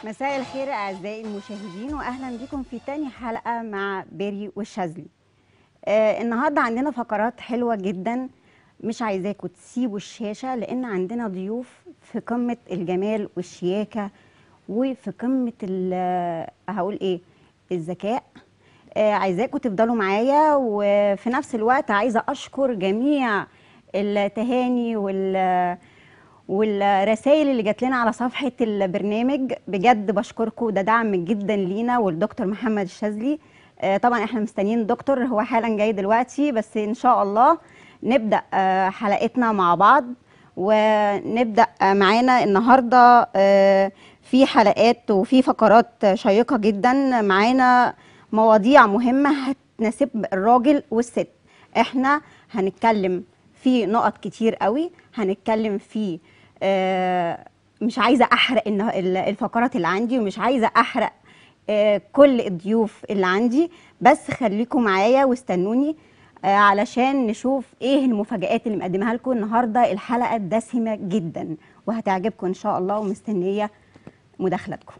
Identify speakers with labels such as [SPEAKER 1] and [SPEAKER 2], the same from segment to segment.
[SPEAKER 1] مساء الخير أعزائي المشاهدين، وأهلا بكم في تاني حلقة مع بيري والشاذلي. النهاردة عندنا فقرات حلوة جدا، مش عايزاكم تسيبوا الشاشة لأن عندنا ضيوف في قمة الجمال والشياكة وفي قمة هقول إيه، الذكاء. عايزاكم تفضلوا معايا، وفي نفس الوقت عايزة أشكر جميع التهاني والرسائل اللي جات لنا على صفحة البرنامج. بجد بشكركم، ده دعم جدا لينا والدكتور محمد الشاذلي. طبعا احنا مستنيين الدكتور، هو حالا جاي دلوقتي، بس ان شاء الله نبدأ حلقتنا مع بعض. ونبدأ معانا النهاردة في حلقات وفي فقرات شيقة جدا. معانا مواضيع مهمة هتناسب الراجل والست. احنا هنتكلم في نقط كتير قوي، هنتكلم في مش عايزه احرق الفقرات اللي عندي، ومش عايزه احرق كل الضيوف اللي عندي، بس خليكم معايا واستنوني علشان نشوف ايه المفاجآت اللي مقدمها لكم النهارده. الحلقه دسمه جدا وهتعجبكم ان شاء الله، ومستنيه مداخلتكم.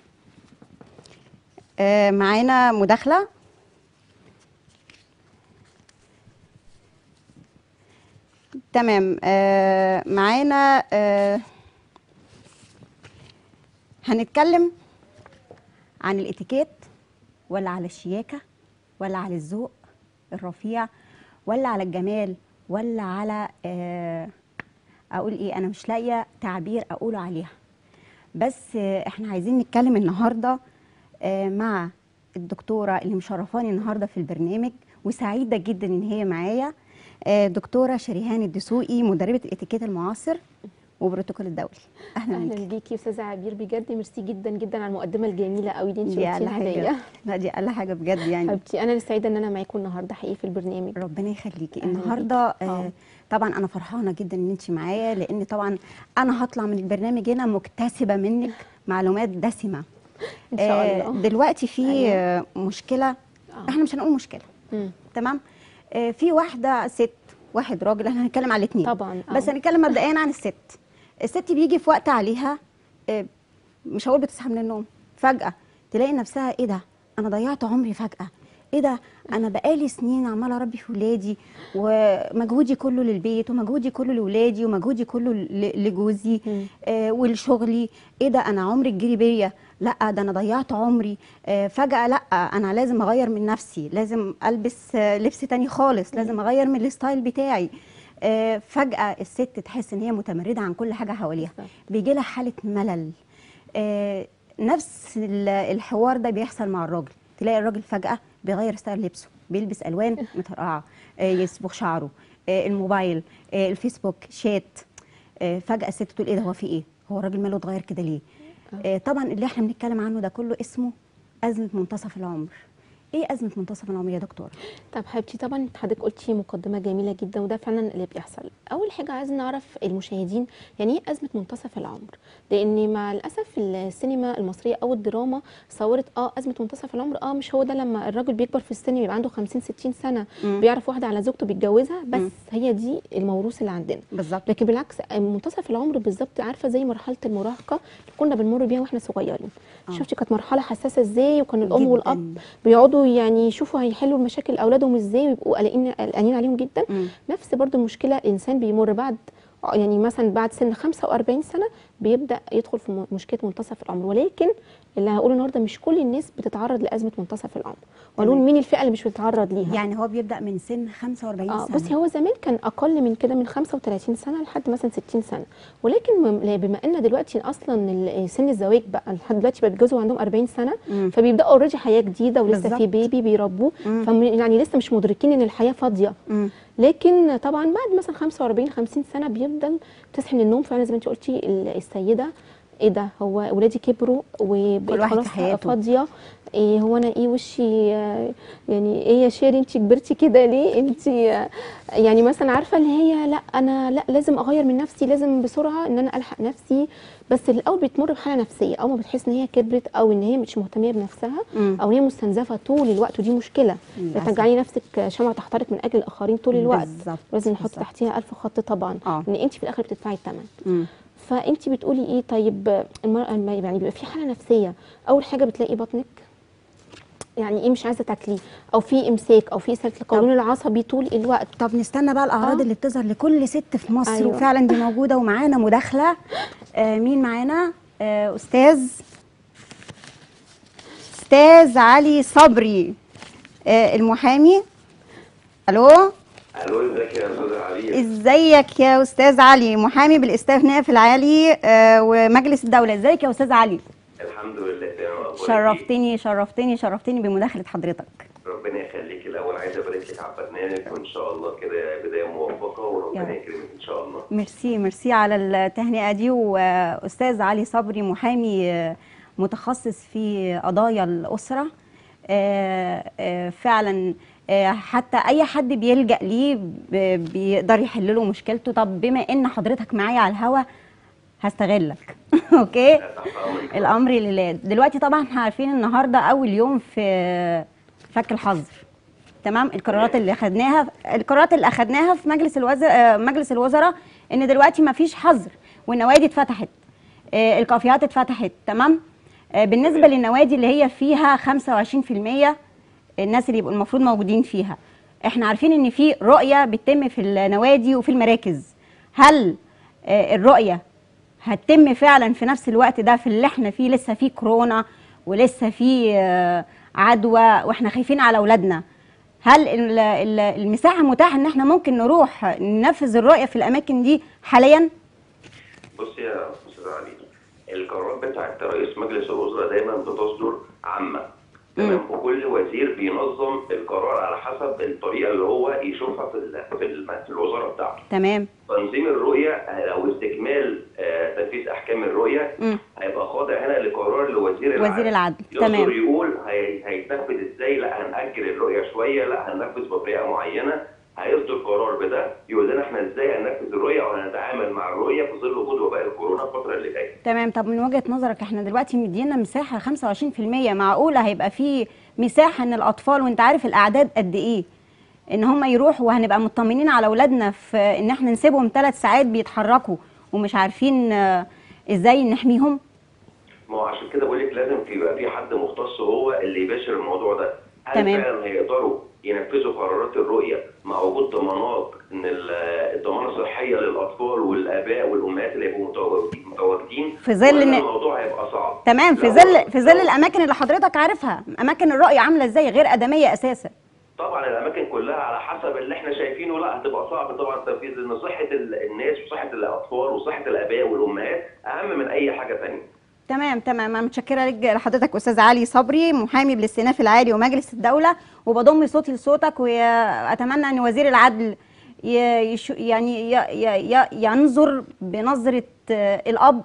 [SPEAKER 1] معانا مداخله. تمام. معانا هنتكلم عن الاتيكيت، ولا على الشياكة، ولا على الذوق الرفيع، ولا على الجمال، ولا على اقول ايه، انا مش لاقيه تعبير اقوله عليها. بس احنا عايزين نتكلم النهارده مع الدكتوره اللي مشرفاني النهارده في البرنامج، وسعيده جدا ان هي معايا، دكتوره شريهان الدسوقي، مدربه الاتيكيت المعاصر وبروتوكول الدولي.
[SPEAKER 2] اهلا بيكي استاذه عبير، بجد ميرسي جدا جدا على المقدمه الجميله قوي دي انت قلتيها ليا.
[SPEAKER 1] لا دي اقل حاجه بجد يعني.
[SPEAKER 2] حبيبتي انا اللي سعيده ان انا معاكم النهارده حقيقي في البرنامج.
[SPEAKER 1] ربنا يخليكي. النهارده طبعا انا فرحانه جدا ان انت معايا، لان طبعا انا هطلع من البرنامج هنا مكتسبه منك معلومات دسمه
[SPEAKER 2] ان شاء الله.
[SPEAKER 1] دلوقتي في مشكله، احنا مش هنقول مشكله. تمام. في واحده ست، واحد راجل، احنا هنتكلم على الاثنين
[SPEAKER 2] طبعا.
[SPEAKER 1] بس هنتكلم مبدئيا عن الست. الست بيجي في وقت عليها، مش هقول بتصحى من النوم فجأة تلاقي نفسها ايه ده، انا ضيعت عمري فجأة، ايه ده، انا بقالي سنين عماله اربي في ولادي، ومجهودي كله للبيت، ومجهودي كله لولادي، ومجهودي كله لجوزي ولشغلي، ايه ده انا عمري الجري بيا، لا ده انا ضيعت عمري. فجأة لا، انا لازم اغير من نفسي، لازم البس لبس تاني خالص، لازم اغير من الستايل بتاعي. فجأة الست تحس ان هي متمردة عن كل حاجة حواليها، بيجي لها حالة ملل. نفس الحوار ده بيحصل مع الراجل، تلاقي الراجل فجأة بيغير ستايل لبسه، بيلبس ألوان مترقعة، يصبغ شعره، الموبايل، الفيسبوك، شات. فجأة الست تقول ايه ده، هو في ايه، هو الراجل ماله اتغير كده ليه؟ طبعا اللي احنا بنتكلم عنه ده كله اسمه أزمة منتصف العمر. ايه أزمة منتصف العمر يا دكتورة؟
[SPEAKER 2] طب حبيبتي، طبعا حضرتك قلتي مقدمه جميله جدا، وده فعلا اللي بيحصل. اول حاجه عايز نعرف المشاهدين يعني ايه ازمه منتصف العمر، لان مع الاسف السينما المصريه او الدراما صورت ازمه منتصف العمر، مش هو ده لما الراجل بيكبر في السن يبقى عنده 50 60 سنه بيعرف واحده على زوجته بيتجوزها بس. هي دي الموروث اللي عندنا
[SPEAKER 1] بالظبط.
[SPEAKER 2] لكن بالعكس منتصف العمر بالظبط، عارفه زي مرحله المراهقه اللي كنا بنمر بيها واحنا صغيرين. شفتي كانت مرحله حساسه ازاي، وكان الام جداً. والاب بيقعدوا يعني يشوفوا هيحلوا المشاكل اولادهم ازاي، ويبقوا قلقانين عليهم جدا. نفس برضو المشكله الانسان بيمر بعد، يعني مثلا بعد سن 45 سنه بيبدا يدخل في مشكله منتصف العمر. ولكن اللي هقوله النهارده مش كل الناس بتتعرض لازمه منتصف العمر، وقالوا مين الفئه اللي مش بتتعرض ليها.
[SPEAKER 1] يعني هو بيبدا من سن 45 سنه.
[SPEAKER 2] بصي هو زمان كان اقل من كده، من 35 سنه لحد مثلا 60 سنه، ولكن بما ان دلوقتي اصلا سن الزواج بقى لحد دلوقتي بقى بيتجوزوا عندهم 40 سنه، فبيبداوا اوريدي حياه جديده ولسه بالزبط. في بيبي بيربوه، يعني لسه مش مدركين ان الحياه فاضيه. لكن طبعا بعد مثلا 45 50 سنه بيفضل تصحي من النوم فعلا زي ما انت قلتي السيده، ايه ده، هو ولادي كبروا وبقيت خلاص فاضيه، إيه هو انا ايه وشي، يعني ايه يا شيري انت كبرتي كده ليه انت، يعني مثلا عارفه اللي هي لا انا لا لازم اغير من نفسي، لازم بسرعه ان انا الحق نفسي. بس الاول بتمر بحاله نفسيه، اول ما بتحس ان هي كبرت او ان هي مش مهتميه بنفسها او ان هي مستنزفه طول الوقت، ودي مشكله. تجعلي نفسك شمعه تحترق من اجل الاخرين طول الوقت. لازم نحط تحتيها 1000 خط طبعا، ان انت في الاخر بتدفعي الثمن. فانت بتقولي ايه؟ طيب المراه لما يعني بيبقى في حاله نفسيه، اول حاجه بتلاقي بطنك يعني ايه مش عايزه تاكلي، او في امساك، او في اسهال القولون العصبي طول الوقت.
[SPEAKER 1] طب نستنى بقى الاعراض اللي بتظهر لكل ست في مصر.
[SPEAKER 2] أيوة.
[SPEAKER 1] وفعلا دي موجوده. ومعانا مداخله. مين معانا؟ استاذ علي صبري، المحامي. الو.
[SPEAKER 3] الو، ازيك يا استاذ علي؟
[SPEAKER 1] ازيك يا استاذ علي، محامي بالاستئناف العالي ومجلس الدوله. ازيك يا استاذ علي؟
[SPEAKER 3] الحمد لله تمام.
[SPEAKER 1] شرفتني بمداخله حضرتك.
[SPEAKER 3] ربنا يخليك. الاول عايز ابارك لك على البرنامج، وان شاء الله كده بدايه موفقه، وربنا يكرمك ان شاء الله.
[SPEAKER 1] ميرسي على التهنئه دي. واستاذ علي صبري محامي متخصص في قضايا الاسره. فعلا حتى اي حد بيلجأ ليه بيقدر يحل له مشكلته. طب بما ان حضرتك معايا على الهوا هستغلك. اوكي. الامر لله. دلوقتي طبعا احنا عارفين النهارده اول يوم في فك الحظر. تمام. القرارات اللي اخذناها في مجلس الوزراء ان دلوقتي ما فيش حظر، والنوادي اتفتحت، الكافيهات اتفتحت. تمام. بالنسبه للنوادي اللي هي فيها 25% الناس اللي يبقوا المفروض موجودين فيها، احنا عارفين ان في رؤيه بتتم في النوادي وفي المراكز. هل الرؤيه هتتم فعلا في نفس الوقت ده في اللي احنا فيه لسه فيه كورونا ولسه فيه عدوى واحنا خايفين على اولادنا؟ هل المساحه متاحه ان احنا ممكن نروح ننفذ الرؤيه في الاماكن دي حاليا؟
[SPEAKER 3] بص يا استاذ علي، القرارات بتاعت رئيس مجلس الوزراء دايما بتصدر عامه. تمام. وكل وزير بينظم القرار على حسب الطريقه اللي هو يشوفها في الوزاره بتاعته.
[SPEAKER 1] تمام.
[SPEAKER 3] تنظيم الرؤيه او استكمال تنفيذ احكام الرؤيه هيبقى خاضع هنا لقرار لوزير
[SPEAKER 1] العدل.
[SPEAKER 3] تمام. يقول هيتنفذ ازاي، لا هنأجل الرؤيه شويه، لا هننفذ بطريقه معينه. هيصدر قرار بده يقول لنا احنا ازاي هننفذ الرؤيه او هنتعامل مع الرؤيه في ظل وجود وباء الكورونا الفتره اللي جايه.
[SPEAKER 1] تمام. طب من وجهه نظرك احنا دلوقتي مدينا مساحه 25%، معقوله هيبقى في مساحه ان الاطفال، وانت عارف الاعداد قد ايه، ان هم يروحوا وهنبقى مطمنين على اولادنا في ان احنا نسيبهم 3 ساعات بيتحركوا ومش عارفين ازاي نحميهم؟
[SPEAKER 3] ما هو عشان كده بقول لك لازم يبقى في حد مختص هو اللي يباشر الموضوع ده. هل
[SPEAKER 1] تمام.
[SPEAKER 3] فعلا هيقدروا ينفذوا قرارات الرؤيه مع وجود ضمانات ان الضمانه الصحيه للاطفال والاباء والامهات اللي يبقوا متواجدين
[SPEAKER 1] في ظل ان
[SPEAKER 3] الموضوع هيبقى صعب؟
[SPEAKER 1] تمام. في ظل الاماكن اللي حضرتك عارفها، اماكن الرؤيه عامله ازاي، غير ادميه اساسا.
[SPEAKER 3] طبعا الاماكن كلها على حسب اللي احنا شايفينه، لا هتبقى صعب طبعا التنفيذ، لان صحه الناس وصحه الاطفال وصحه الاباء والامهات اهم من اي حاجه ثانيه.
[SPEAKER 1] تمام. انا متشكره لحضرتك استاذ علي صبري، محامي بالاستئناف العالي ومجلس الدوله، وبضم صوتي لصوتك، واتمنى ان وزير العدل يعني ينظر بنظره الاب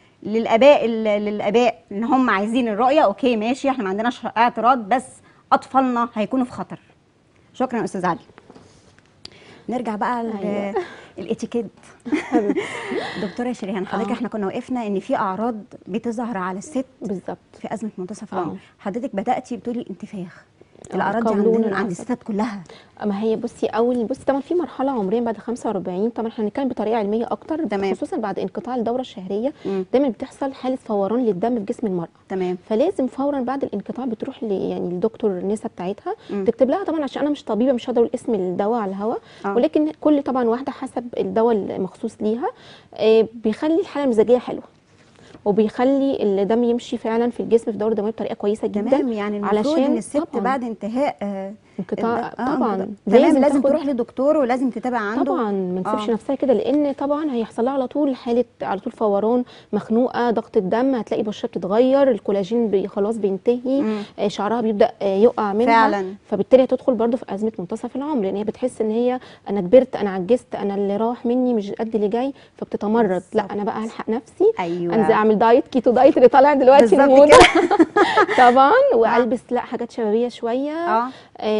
[SPEAKER 1] للاباء ان هم عايزين الرؤيه. اوكي ماشي، احنا ما عندناش اعتراض، بس اطفالنا هيكونوا في خطر. شكرا استاذ علي. نرجع بقى الاتيكيت. دكتوره شريهان، حضرتك احنا كنا وقفنا ان في اعراض بتظهر على الست
[SPEAKER 2] بالظبط
[SPEAKER 1] في ازمه منتصف العمر. حضرتك بداتي بتقولي انتفاخ. الاعراض دي عند الستات كلها.
[SPEAKER 2] ما هي بصي طبعا في مرحله عمريه بعد 45، طبعا احنا هنتكلم بطريقه علميه اكتر.
[SPEAKER 1] تمام.
[SPEAKER 2] خصوصا بعد انقطاع الدوره الشهريه دايما بتحصل حاله فوران للدم في جسم المراه.
[SPEAKER 1] تمام.
[SPEAKER 2] فلازم فورا بعد الانقطاع بتروح يعني الدكتور النساء بتاعتها تكتب لها، طبعا عشان انا مش طبيبه مش هقدر اقول اسم الدواء على الهواء، ولكن كل طبعا واحده حسب الدواء المخصوص ليها بيخلي الحاله المزاجيه حلوه، وبيخلي الدم يمشي فعلا في الجسم في الدوره الدمويه بطريقه كويسه جدا.
[SPEAKER 1] تمام. يعني المفروض ان الست بعد انتهاء
[SPEAKER 2] انقطاع طبعا
[SPEAKER 1] لازم تروح لدكتور ولازم تتابع عنده.
[SPEAKER 2] طبعا ما تسيبش نفسها كده، لان طبعا هيحصل لها على طول حاله، على طول فوران، مخنوقه، ضغط الدم، هتلاقي بشرتها بتتغير، الكولاجين خلاص بينتهي، شعرها بيبدا يقع منها
[SPEAKER 1] فعلا.
[SPEAKER 2] فبالتالي هتدخل برده في ازمه منتصف العمر، لان هي بتحس ان هي انا كبرت، انا عجزت، انا اللي راح مني مش قد اللي جاي، فبتتمرد. لا انا بقى هلحق نفسي.
[SPEAKER 1] ايوه.
[SPEAKER 2] انزل اعمل دايت، كيتو دايت اللي طالع دلوقتي الموضه. طبعا. والبس لا حاجات شبابيه شويه.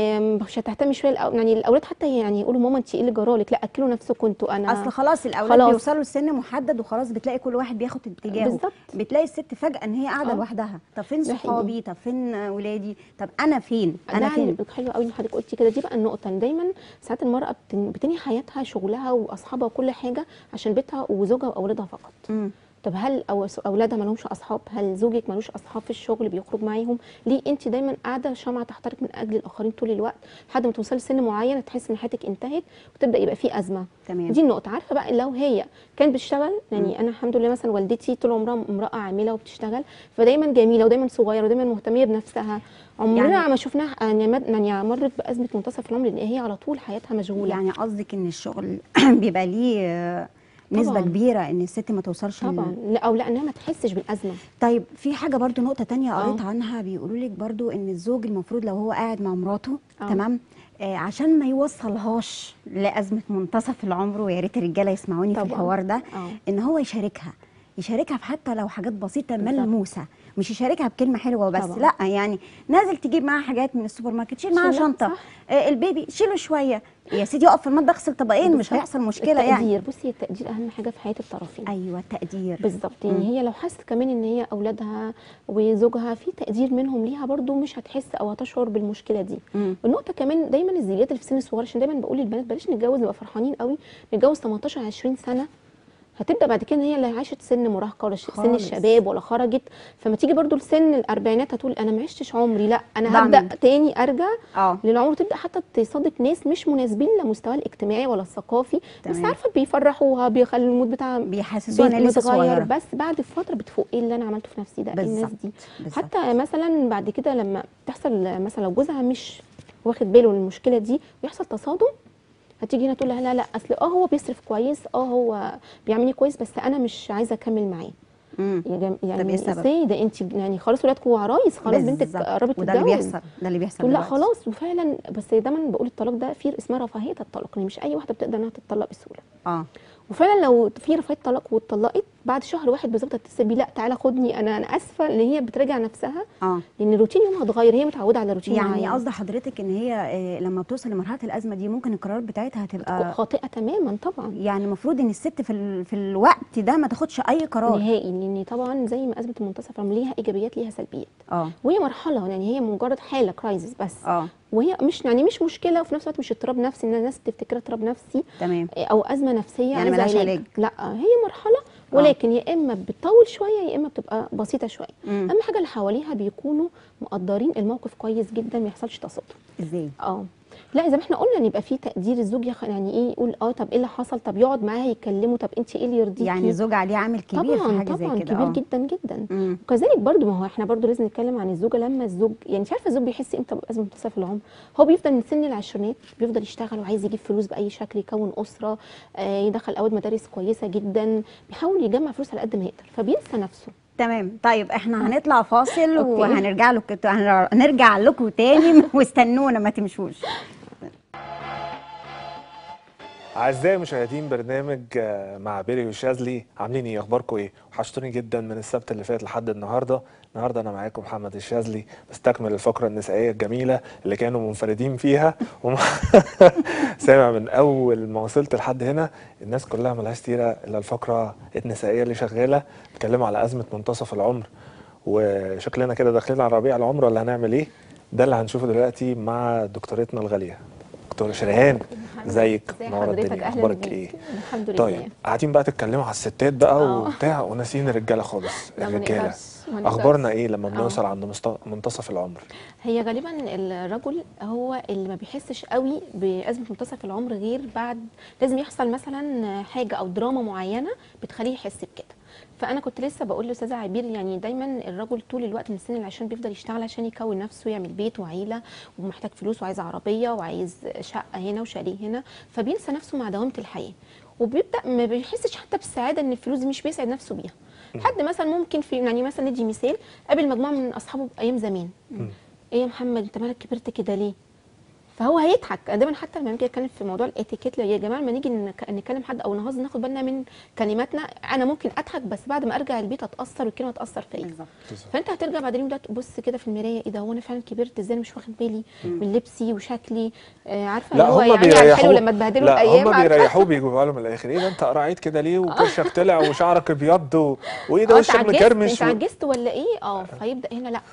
[SPEAKER 2] مش هتهتمي شويه يعني الاولاد حتى يعني يقولوا ماما انت ايه اللي جرالك، لا اكلوا نفسكم انتوا. انا
[SPEAKER 1] اصل خلاص الاولاد
[SPEAKER 2] خلاص.
[SPEAKER 1] بيوصلوا لسن محدد وخلاص بتلاقي كل واحد بياخد اتجاهه.
[SPEAKER 2] بالظبط.
[SPEAKER 1] بتلاقي الست فجاه ان هي قاعده لوحدها، طب فين
[SPEAKER 2] ده حقيقي.
[SPEAKER 1] صحابي، طب فين ولادي، طب انا فين، انا فين.
[SPEAKER 2] حلو قوي ان حضرتك قلتي كده. دي بقى النقطه ان دايما ساعات المراه بتنهي حياتها، شغلها واصحابها وكل حاجه عشان بيتها وزوجها واولادها فقط. طب هل اولادها ما لهمش اصحاب؟ هل زوجك ملوش اصحاب في الشغل بيخرج معاهم؟ ليه انت دايما قاعده شمعه تحترق من اجل الاخرين طول الوقت لحد ما توصلي لسن معين تحس ان حياتك انتهت وتبدا يبقى في ازمه.
[SPEAKER 1] تمام.
[SPEAKER 2] دي النقطه. عارفه بقى لو هي كانت بتشتغل، يعني انا الحمد لله مثلا والدتي طول عمرها امراه عامله وبتشتغل، فدايما جميله ودايما صغيره ودايما مهتميه بنفسها، عمرنا يعني ما شفناها يعني مرت بازمه منتصف العمر، لان هي على طول حياتها مشغوله.
[SPEAKER 1] يعني قصدك ان الشغل بيبقى ليه نسبة
[SPEAKER 2] طبعاً.
[SPEAKER 1] كبيرة ان الست ما توصلش
[SPEAKER 2] طبعا لا، او لا انها ما تحسش بالازمه.
[SPEAKER 1] طيب في حاجة برضو نقطة تانية قريت عنها، بيقولوا لك برضو ان الزوج المفروض لو هو قاعد مع مراته تمام عشان ما يوصلهاش لأزمة منتصف العمر، ويا ريت الرجالة يسمعوني في الحوار ده، ان هو يشاركها في حتى لو حاجات بسيطة ملموسة، مش يشاركها بكلمة حلوة بس. طبعا. لا يعني نازل تجيب معاها حاجات من السوبر ماركت، شيل معاها شنطة، البيبي شيله شوية يا سيدي، يقف في المطبخ اغسل طبقين، مش هيحصل مشكلة.
[SPEAKER 2] التقدير.
[SPEAKER 1] يعني
[SPEAKER 2] بصي التقدير اهم حاجة في حياة الطرفين.
[SPEAKER 1] ايوه التقدير
[SPEAKER 2] بالظبط. يعني هي لو حست كمان ان هي اولادها وزوجها في تقدير منهم ليها، برضو مش هتحس او هتشعر بالمشكلة دي. والنقطة كمان دايما الزيجات اللي في سن الصغير، عشان دايما بقول للبنات بلاش نتجوز نبقى فرحانين قوي، نتجوز 18 20 سنة، هتبدا بعد كده هي اللي عاشت سن مراهقه ولا سن الشباب ولا خرجت، فما تيجي برضو لسن الاربعينات هتقول انا ما عشتش عمري، لا انا هبدا تاني ارجع للعمر. تبدا حتى تصادق ناس مش مناسبين لمستواها الاجتماعي ولا الثقافي، بس عارفه بيفرحوها، بيخلي المود بتاعها
[SPEAKER 1] بيحسسوها ان لسه صغيره،
[SPEAKER 2] بس بعد فتره بتفوق ايه اللي انا عملته في نفسي ده، الناس دي حتى مثلا بعد كده لما تحصل مثلا لو جوزها مش واخد باله من المشكله دي ويحصل تصادم، هتيجي هنا تقول لها لا لا اصل هو بيصرف كويس، هو بيعملني كويس، بس انا مش عايزه اكمل معاه. يعني ازاي ده انت يعني خلاص ولادكم عرايس، خلاص بنتك قربت تتجوز،
[SPEAKER 1] وده اللي بيحصل
[SPEAKER 2] لا خلاص. وفعلا بس دايما بقول الطلاق ده في اسمها رفاهيه الطلاق، يعني مش اي واحده بتقدر انها تتطلق بسهوله. وفعلا لو في رفاهيه طلاق واتطلقت بعد شهر واحد بالظبط هتتصل بيه، لا تعالى خدني انا اسفه، ان هي بتراجع نفسها لان روتين يومها اتغير، هي متعوده على روتين
[SPEAKER 1] يعني قصد حضرتك ان هي لما بتوصل لمرحله الازمه دي ممكن القرارات بتاعتها هتبقى
[SPEAKER 2] خاطئه تماما طبعا.
[SPEAKER 1] يعني المفروض ان الست في الوقت ده ما تاخدش اي قرار
[SPEAKER 2] نهائي، لان طبعا زي ما ازمه المنتصف العمر ليها ايجابيات ليها سلبيات. وهي مرحله، يعني هي مجرد حاله كرايسيس بس. وهي مش مشكله، وفي نفس الوقت مش اضطراب نفسي ان الناس تفتكرها اضطراب نفسي
[SPEAKER 1] تمام
[SPEAKER 2] او ازمه نفسيه
[SPEAKER 1] يعني ملهاش علاج.
[SPEAKER 2] لا هي مرحله، ولكن يا اما بتطول شويه يا اما بتبقى بسيطه شويه. اهم حاجه اللي حواليها بيكونوا مقدرين الموقف كويس جدا، ما يحصلش تصادم.
[SPEAKER 1] ازاي؟
[SPEAKER 2] لا زي ما احنا قلنا ان يبقى في تقدير، الزوج يعني ايه يقول طب ايه اللي حصل، طب يقعد معاها يتكلموا، طب انت ايه اللي يرضيكي.
[SPEAKER 1] يعني الزوج عليه عامل كبير
[SPEAKER 2] طبعا
[SPEAKER 1] في حاجه
[SPEAKER 2] طبعا
[SPEAKER 1] زي كده.
[SPEAKER 2] كبير جدا جدا. وكذلك برضو ما هو احنا برضو لازم نتكلم عن الزوجه. لما الزوج يعني مش عارفه الزوج بيحس امتى بازمه منتصف العمر، هو بيفضل من سن العشرينات بيفضل يشتغل وعايز يجيب فلوس باي شكل، يكون اسره، يدخل اولاد مدارس كويسه جدا، بيحاول يجمع فلوس على قد ما يقدر، فبينسى نفسه.
[SPEAKER 1] تمام. طيب احنا هنطلع فاصل وهنرجع لكم تاني واستنونا ما تمشوش.
[SPEAKER 4] أعزائي مشاهدين برنامج مع بيري والشاذلي، عاملين ايه؟ اخباركم ايه؟ وحشتوني جدا من السبت اللي فات لحد النهارده انا معاكم محمد الشاذلي، بستكمل الفقره النسائيه الجميله اللي كانوا منفردين فيها سامع من اول ما وصلت لحد هنا الناس كلها ملهاش سيره الا الفقره النسائيه اللي شغاله، بيتكلموا على ازمه منتصف العمر، وشكلنا كده داخلين على ربيع العمر ولا هنعمل ايه؟ ده اللي هنشوفه دلوقتي مع دكتورتنا الغاليه دكتوره شريهان. ازيك؟
[SPEAKER 2] نورة الدنيا،
[SPEAKER 4] اخبارك ايه؟
[SPEAKER 2] الحمد لله.
[SPEAKER 4] طيب قاعدين بقى تتكلموا على الستات بقى وبتاع وناسين الرجاله خالص. الرجاله اخبارنا ايه لما بنوصل عند منتصف العمر؟
[SPEAKER 2] هي غالبا الرجل هو اللي ما بيحسش قوي بازمه منتصف العمر غير بعد لازم يحصل مثلا حاجه او دراما معينه بتخليه يحس بكده. فانا كنت لسه بقول لاستاذه عبير يعني دايما الرجل طول الوقت من سن العشرين بيفضل يشتغل عشان يكون نفسه، يعمل بيت وعيله ومحتاج فلوس وعايز عربيه وعايز شقه هنا وشاليه هنا، فبينسى نفسه مع دوامه الحياه، وبيبدا ما بيحسش حتى بالسعاده ان الفلوس دي مش بيسعد نفسه بيها. حد مثلا ممكن في يعني مثلا ندي مثال، قابل مجموعه من اصحابه ايام زمان، ايه يا محمد انت مالك كبرت كده ليه؟ فهو هيضحك. دايما حتى لما نيجي نتكلم في موضوع الاتيكيت، يا جماعه لما نيجي نكلم حد او نهزر ناخد بالنا من كلماتنا. انا ممكن اضحك بس بعد ما ارجع البيت اتاثر والكلمه تاثر فيا.
[SPEAKER 1] بالظبط.
[SPEAKER 2] فانت هترجع بعد اليوم ده تبص كده في المرايه، ايه ده، هو انا فعلا كبرت ازاي، أنا مش واخد بالي من لبسي وشكلي. عارفه
[SPEAKER 4] لا
[SPEAKER 2] اللي هو
[SPEAKER 4] هم
[SPEAKER 2] يعني على الحلو
[SPEAKER 4] بيريحوه،
[SPEAKER 2] لما تبهدلوا
[SPEAKER 4] لا
[SPEAKER 2] الايام.
[SPEAKER 4] هم
[SPEAKER 2] عارفة؟
[SPEAKER 4] بيريحوه بيجيبوا له من الاخر، ايه ده انت قرعيت كده ليه وكرشك طلع وشعرك ابيض وايه ده وشك مكرمش
[SPEAKER 2] انت عجزت ولا ايه؟ فيبدا هنا لا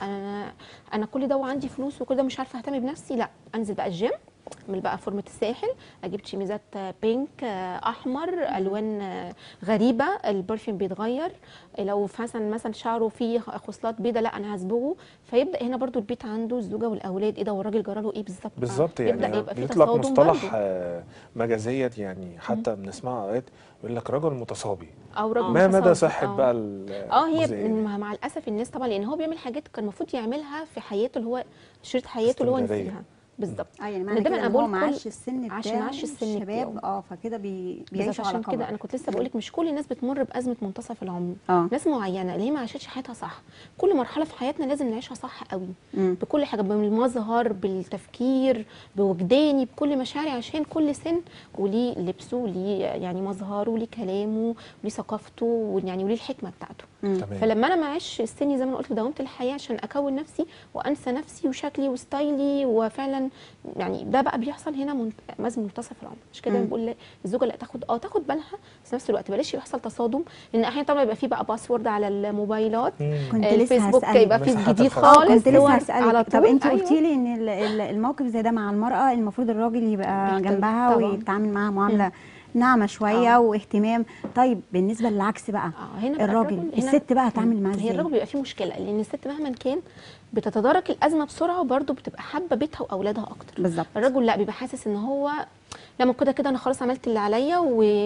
[SPEAKER 2] انا كل ده وعندي فلوس وكل ده مش عارفه اهتم بنفسي. لا، انزل بقى الجيم، اعمل بقى فورمه الساحل، اجيب تشيميزات بينك، احمر، الوان غريبه، البرفيوم بيتغير. لو مثلا شعره فيه خصلات بيضاء، لا انا هصبغه. فيبدا هنا برضو البيت عنده الزوجه والاولاد، ايه ده والراجل جراله ايه بالظبط.
[SPEAKER 4] بالظبط.
[SPEAKER 2] يبدا
[SPEAKER 4] يعني
[SPEAKER 2] يبقى في
[SPEAKER 4] بيطلق
[SPEAKER 2] تصادم
[SPEAKER 4] مصطلح
[SPEAKER 2] برضو.
[SPEAKER 4] مجازيا، يعني حتى بنسمعه اوقات يقول لك رجل متصابي.
[SPEAKER 2] او راجل
[SPEAKER 4] ما مدى
[SPEAKER 2] متصاب.
[SPEAKER 4] صحه بقى
[SPEAKER 2] هي
[SPEAKER 4] الجزئيه دي؟
[SPEAKER 2] مع الاسف الناس طبعا، لان هو بيعمل حاجات كان المفروض يعملها في حياته، اللي هو شريط حياته اللي هو
[SPEAKER 4] استمرارية.
[SPEAKER 2] نسيها. بالظبط.
[SPEAKER 1] يعني معنى
[SPEAKER 2] دايما
[SPEAKER 1] كده
[SPEAKER 2] انا
[SPEAKER 1] ان هو
[SPEAKER 2] بقول
[SPEAKER 1] معاش السن بتاعه
[SPEAKER 2] عشان معاش السن
[SPEAKER 1] الشباب،
[SPEAKER 2] بتاعه.
[SPEAKER 1] فكده
[SPEAKER 2] بالظبط.
[SPEAKER 1] بيعيشوا على
[SPEAKER 2] عشان كده
[SPEAKER 1] كبر.
[SPEAKER 2] انا كنت لسه بقول لك مش كل الناس بتمر بازمه منتصف العمر.
[SPEAKER 1] اه
[SPEAKER 2] ناس معينه اللي هي ما عاشتش حياتها صح. كل مرحله في حياتنا لازم نعيشها صح قوي،
[SPEAKER 1] مم.
[SPEAKER 2] بكل حاجه، بالمظهر، بالتفكير، بوجداني، بكل مشاعري، عشان كل سن وليه لبسه، وليه يعني مظهره، وليه كلامه، وليه ثقافته، ويعني وليه الحكمه بتاعته.
[SPEAKER 4] تمام.
[SPEAKER 2] فلما انا معيش السن زي ما انا قلت دوامه الحياه عشان اكون نفسي وانسى نفسي وشكلي وستايلي، وفعلا يعني ده بقى بيحصل هنا لازم منتصف العمر. مش كده بنقول الزوجه لا تاخد بالها، بس في نفس الوقت بلاش يحصل تصادم، لان احيانا طبعا يبقى في بقى باسورد على الموبايلات،
[SPEAKER 1] كنت لسه
[SPEAKER 2] الفيسبوك
[SPEAKER 1] هسألك.
[SPEAKER 2] يبقى فيه
[SPEAKER 4] مساحات
[SPEAKER 2] جديد
[SPEAKER 4] الخاصة.
[SPEAKER 2] خالص.
[SPEAKER 1] كنت لسه
[SPEAKER 2] صور على
[SPEAKER 1] هسألك. طب
[SPEAKER 2] طول.
[SPEAKER 1] انت
[SPEAKER 2] أيوة.
[SPEAKER 1] قلتي لي ان الموقف زي ده مع المرأة المفروض الراجل يبقى
[SPEAKER 2] بيحتوي
[SPEAKER 1] جنبها
[SPEAKER 2] طبعاً.
[SPEAKER 1] ويتعامل معاها معاملة ناعمة شوية واهتمام. طيب بالنسبة للعكس بقى،
[SPEAKER 2] هنا بقى
[SPEAKER 1] الراجل
[SPEAKER 2] هنا
[SPEAKER 1] الست بقى هتعامل معاه
[SPEAKER 2] هي
[SPEAKER 1] ازاي؟
[SPEAKER 2] الراجل بيبقى فيه مشكله، لان الست مهما كان بتتدارك الازمه بسرعه، وبرده بتبقى حابه بيتها واولادها اكتر.
[SPEAKER 1] بالظبط.
[SPEAKER 2] الرجل لا، بيبقى حاسس ان هو لما كده انا خلاص عملت اللي عليا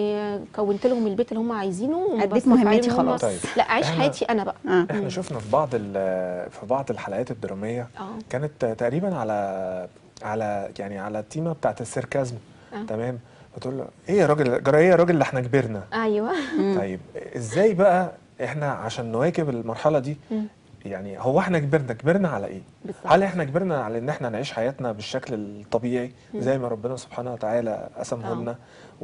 [SPEAKER 2] وكونت لهم البيت اللي هم عايزينه
[SPEAKER 1] أديت مهمتي
[SPEAKER 2] عليهم هم.
[SPEAKER 1] خلاص.
[SPEAKER 4] طيب.
[SPEAKER 2] لا، اعيش حياتي انا بقى.
[SPEAKER 4] احنا شفنا في بعض الحلقات الدراميه كانت تقريبا على التيمه بتاعت السيركازم. تمام. بتقول له ايه يا راجل، جرى ايه يا راجل، اللي احنا كبرنا.
[SPEAKER 2] ايوه.
[SPEAKER 4] طيب ازاي بقى احنا عشان نواكب المرحله دي؟ يعني هو احنا كبرنا على ايه؟
[SPEAKER 2] بالظبط.
[SPEAKER 4] هل احنا كبرنا على ان احنا نعيش حياتنا بالشكل الطبيعي زي ما ربنا سبحانه وتعالى قسمه لنا،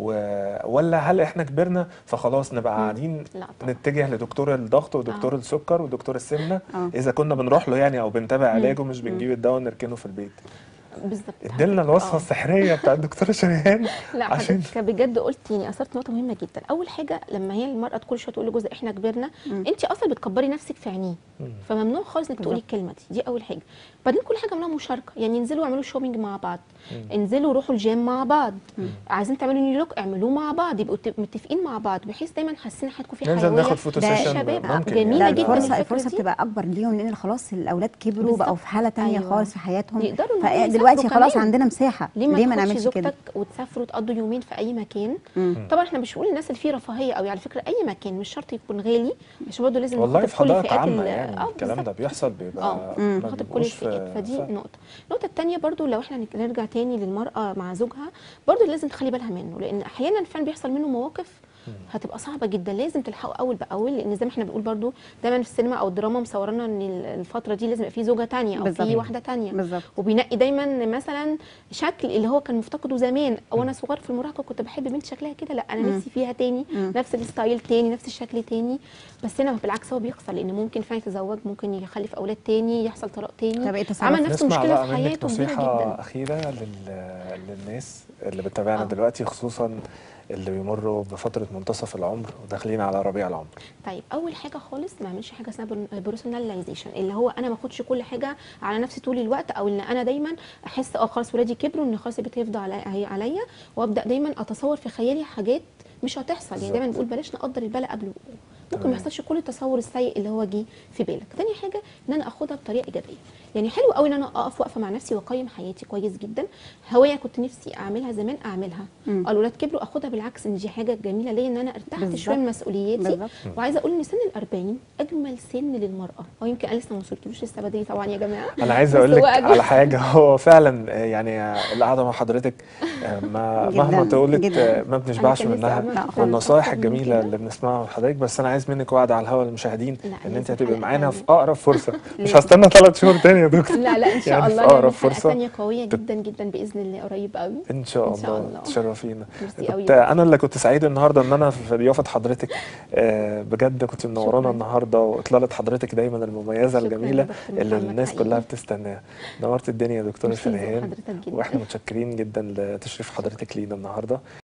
[SPEAKER 4] ولا هل احنا كبرنا فخلاص نبقى قاعدين نتجه لدكتور الضغط ودكتور السكر ودكتور السمنه اذا كنا بنروح له يعني، او بنتابع علاجه، مش بنجيب الدواء ونركنه في البيت؟
[SPEAKER 2] بالظبط.
[SPEAKER 4] ادينا الوصفه السحريه بتاعت الدكتوره شريهان.
[SPEAKER 2] لا حضرتك بجد قلت يعني اثرت نقطه مهمه جدا. اول حاجه لما هي المراه كل شويه تقول لجوزها احنا كبرنا، انت اصلا بتكبري نفسك في عينيه، فممنوع خالص انك تقولي الكلمه دي اول حاجه. بعدين كل حاجه عملها مشاركه، يعني انزلوا اعملوا شوبينج مع بعض، انزلوا روحوا الجيم مع بعض، عايزين تعملوا نيو لوك اعملوه مع بعض، يبقوا متفقين مع بعض، بحيث دايما حاسين حياتكم في حيويه.
[SPEAKER 4] ننزل ناخد فوتو سيشن
[SPEAKER 2] شباب
[SPEAKER 4] ممكن
[SPEAKER 2] جميله
[SPEAKER 4] يعني.
[SPEAKER 2] جدا.
[SPEAKER 1] الفرصه بتبقى اكبر ليهم، لان خلاص الاولاد كبروا بقوا في حاله تانية خالص في حياتهم. فدلوقتي خلاص عندنا مساحه، ليه ما نعملش كده؟
[SPEAKER 2] وتسافروا تقضوا يومين في اي مكان. طبعا احنا مش بنقول الناس اللي فيه رفاهيه قوي، على فكره اي مكان مش شرط يكون غالي، عشان برضه لازم
[SPEAKER 4] والله
[SPEAKER 2] نخاطب
[SPEAKER 4] في
[SPEAKER 2] كل
[SPEAKER 4] حدائق
[SPEAKER 2] الفئات
[SPEAKER 4] عامه يعني الكلام ده بيحصل، بيبقى
[SPEAKER 2] نخاطب كل الفئات. فدي نقطه. النقطه الثانيه برضه لو احنا نرجع تاني للمراه مع زوجها، برضه لازم تخلي بالها منه، لان احيانا فعلا بيحصل منه مواقف هتبقى صعبه جدا، لازم تلحقوا اول باول، لان زي ما احنا بنقول برضو دايما في السينما او الدراما مصورانا ان الفتره دي لازم يبقى في زوجه ثانيه او في واحده ثانيه.
[SPEAKER 1] بالظبط.
[SPEAKER 2] وبينقي دايما مثلا شكل اللي هو كان مفتقده زمان، او انا صغير في المراهقه كنت بحب بنت شكلها كده، لا انا نفسي فيها تاني، نفس الستايل تاني، نفس الشكل تاني. بس هنا بالعكس هو بيخسر، لان ممكن فعلا يتزوج، ممكن يخلف اولاد تاني، يحصل طلاق تاني، عمل نفسه مشكله في حياته كبيره جدا.
[SPEAKER 4] نصيحه اخيره للناس اللي بتتابعنا دلوقتي، خصوصا اللي بيمروا بفتره منتصف العمر وداخلين على ربيع العمر.
[SPEAKER 2] طيب اول حاجه خالص ما اعملش حاجه اسمها بيرسوناليزيشن، اللي هو انا ما اخدش كل حاجه على نفسي طول الوقت، او ان انا دايما احس خلاص ولادي كبروا ان خلاص البيت هيفضل عليا، وابدا دايما اتصور في خيالي حاجات مش هتحصل. يعني دايما بنقول بلاش نقدر البلاء قبل وقوعه، ممكن ما يحصلش كل التصور السيء اللي هو جه في بالك. ثاني حاجه ان انا اخدها بطريقه ايجابيه، يعني حلو قوي ان انا اقف واقفه مع نفسي واقيم حياتي كويس جدا، هوايه كنت نفسي اعملها زمان اعملها، الاولاد كبروا اخدها بالعكس ان دي حاجه جميله ليا، ان انا ارتحت شويه من مسؤولياتي. وعايزه اقول ان سن ال40 اجمل سن للمراه، او يمكن انا لسه ما وصلتلوش لسه بدري طبعا يا جماعه.
[SPEAKER 4] انا عايزه اقول لك على حاجه، هو فعلا يعني القعده مع حضرتك مهما طولت ما بنشبعش منها، والنصائح الجميله اللي بنسمعها من حضرتك. بس انا عايز منك وعد على الهوا للمشاهدين
[SPEAKER 2] لا،
[SPEAKER 4] ان انت
[SPEAKER 2] لازم
[SPEAKER 4] هتبقي
[SPEAKER 2] حلقة
[SPEAKER 4] معانا
[SPEAKER 2] تانية.
[SPEAKER 4] في اقرب فرصه. مش هستنى 3 شهور تاني يا دكتور.
[SPEAKER 2] لا لا ان شاء
[SPEAKER 4] يعني في
[SPEAKER 2] الله
[SPEAKER 4] اقرب
[SPEAKER 2] نعمل حلقه
[SPEAKER 4] فرصه
[SPEAKER 2] ثانيه قويه جدا جدا باذن الله قريب قوي.
[SPEAKER 4] ان شاء
[SPEAKER 2] إن شاء
[SPEAKER 4] الله.
[SPEAKER 2] الله.
[SPEAKER 4] تشرفينا.
[SPEAKER 2] ميرسي قوي
[SPEAKER 4] كنت
[SPEAKER 2] يا
[SPEAKER 4] انا اللي كنت سعيد النهارده ان انا في ضيافه حضرتك. بجد كنت منورانا
[SPEAKER 2] شكراً.
[SPEAKER 4] النهارده، واطلاله حضرتك دايما المميزه
[SPEAKER 2] شكراً
[SPEAKER 4] الجميله
[SPEAKER 2] يا دكتور
[SPEAKER 4] اللي
[SPEAKER 2] محمد
[SPEAKER 4] الناس
[SPEAKER 2] حقيقي.
[SPEAKER 4] كلها بتستناها. نورت الدنيا يا دكتوره
[SPEAKER 2] ميرسي
[SPEAKER 4] شريهان،
[SPEAKER 2] لحضرتك جدا.
[SPEAKER 4] واحنا متشكرين جدا لتشريف حضرتك لينا النهارده.